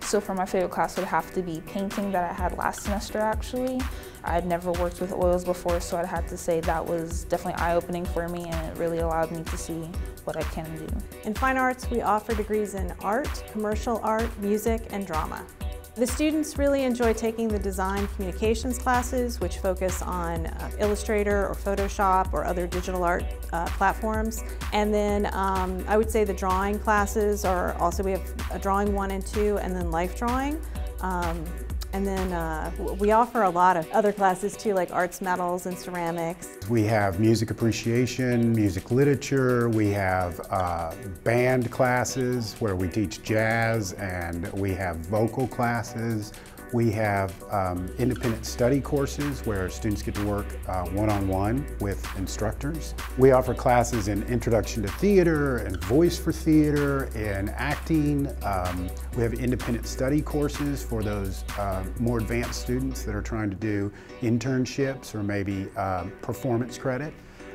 So for my favorite class, it would have to be painting that I had last semester actually. I had never worked with oils before, so I'd have to say that was definitely eye-opening for me, and it really allowed me to see what I can do. In fine arts, we offer degrees in art, commercial art, music, and drama. The students really enjoy taking the design communications classes, which focus on Illustrator or Photoshop or other digital art platforms. And then I would say the drawing classes are also, we have a drawing 1 and 2 and then life drawing. And then we offer a lot of other classes too, like arts metals and ceramics. We have music appreciation, music literature, we have band classes where we teach jazz, and we have vocal classes. We have independent study courses where students get to work one-on-one with instructors. We offer classes in Introduction to Theater and Voice for Theater and acting. We have independent study courses for those more advanced students that are trying to do internships or maybe performance credit.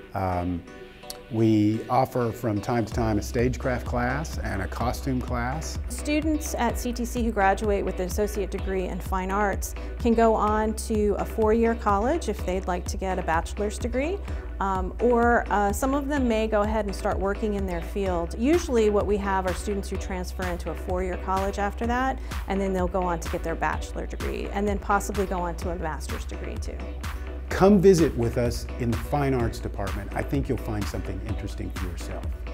We offer from time to time a stagecraft class and a costume class. Students at CTC who graduate with an associate degree in fine arts can go on to a 4-year college if they'd like to get a bachelor's degree, or some of them may go ahead and start working in their field. Usually what we have are students who transfer into a 4-year college after that, and then they'll go on to get their bachelor degree, and then possibly go on to a master's degree too. Come visit with us in the Fine Arts Department. I think you'll find something interesting for yourself.